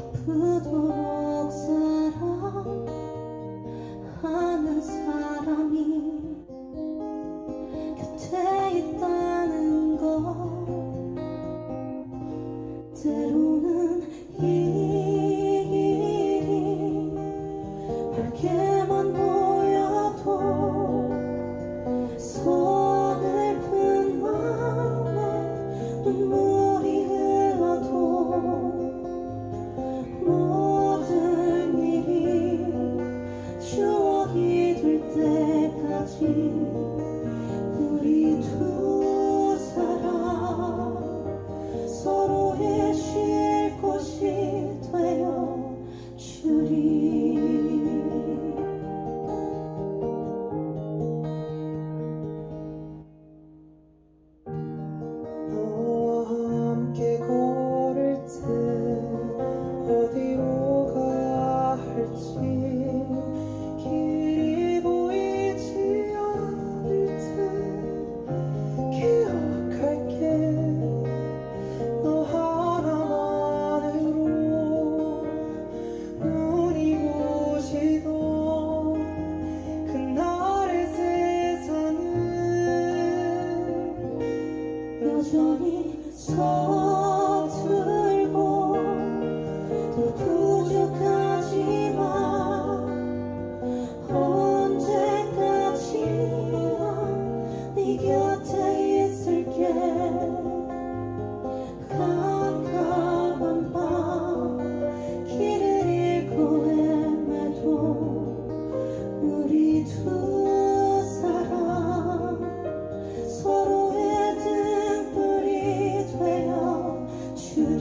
아프도록 사랑하는 사람이 곁에 있다는 것, 때로는 이 길이 밝게만 보여도 서글픈 마음에 눈물이 흘러도 모든 일이 추억이 될 때까지 우리 두 사람 서로의 쉴 곳이 되어 주리. 너와 함께 걸을 때 어디로 가야 할지 길이 보이지 않을 때 기억할게. 너 하나만으로 눈이 부시던 그날의 세상은 여전히 서툴고 또 부족하지만 언제까지나 네 곁에 있을게. 깜깜한 밤 길을 잃고 헤매도 우리 두 사람 서로의 등불이 되어 주리.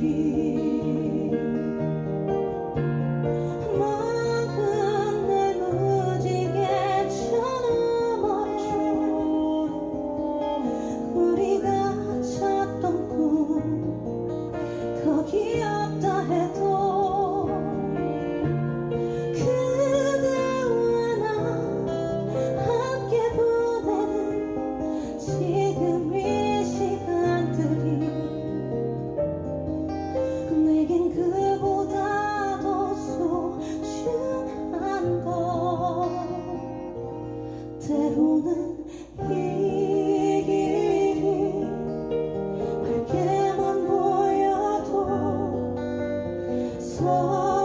마음은 날 무지개 쳐넘어줘. 우리가 찾던 꿈 거기 없다 해도 그대와 나 함께 보내는 지금 이 시간들이 내겐 그보다도 소중한 것. 때로는 이 길이 밝게만 보여도